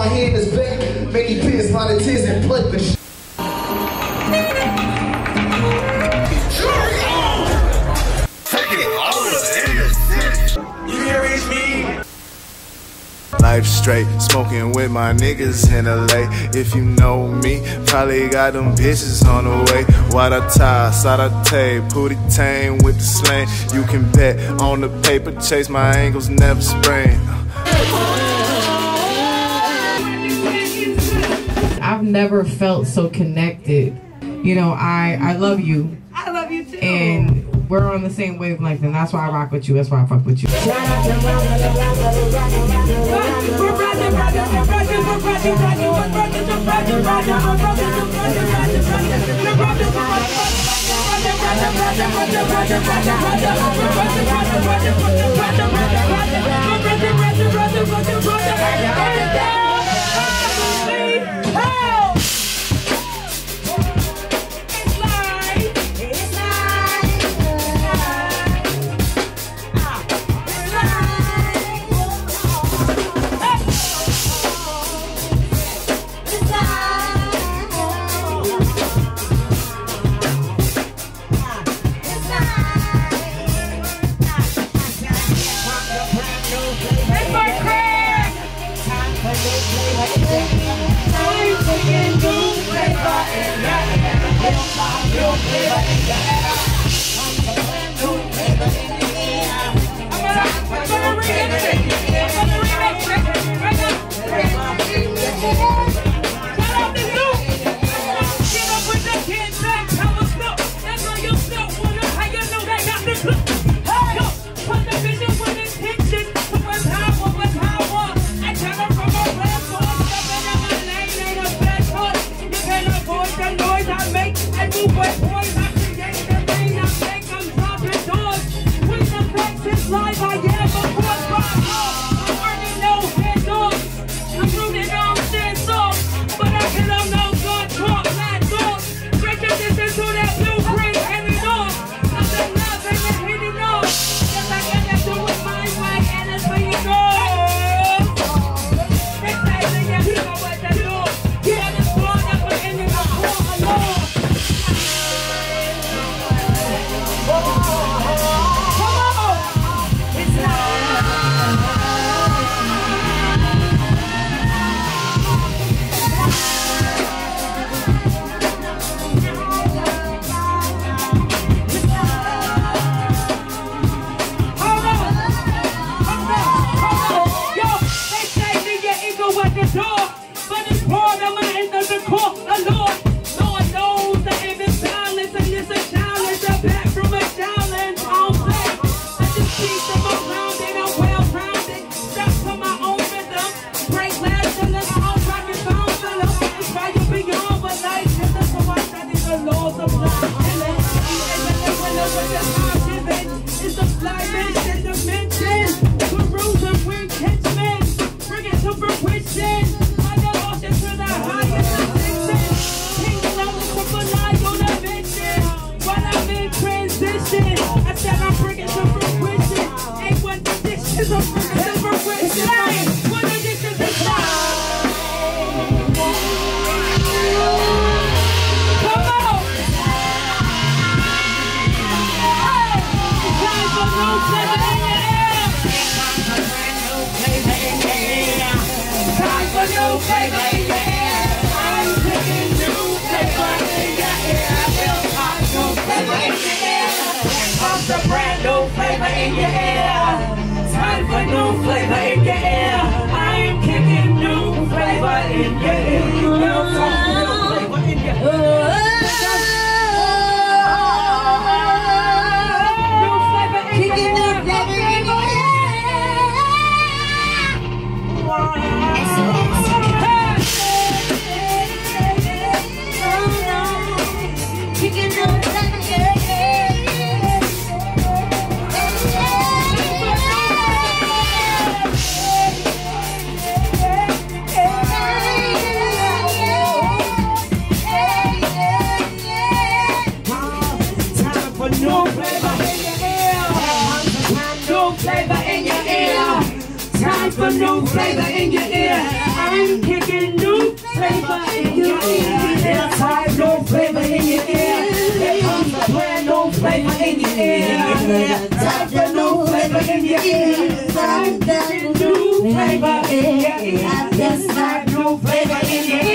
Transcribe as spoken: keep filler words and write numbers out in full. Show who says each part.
Speaker 1: my hand is back, make you piss my tears and play the shit.
Speaker 2: Life straight, smoking with my niggas in L A. If you know me, probably got them bitches on the way. Wadata, Sadate, Pootie Tang with the slang. You can bet on the paper chase, my ankles never sprain.
Speaker 3: I've never felt so connected. You know, I, I love you.
Speaker 4: I love you too.
Speaker 3: And we're on the same wavelength, and that's why I rock with you. That's why I fuck with you.
Speaker 4: Brand new flavor in your ear. Time for new flavor in your ear. for new flavor in your ear. I'm kicking new flavor in your ear. It's time new flavor in your ear. Here comes the brand new flavor in your ear. Time for new flavor in your ear. Time for new flavor in your ear. Yes, time new flavor in your ear.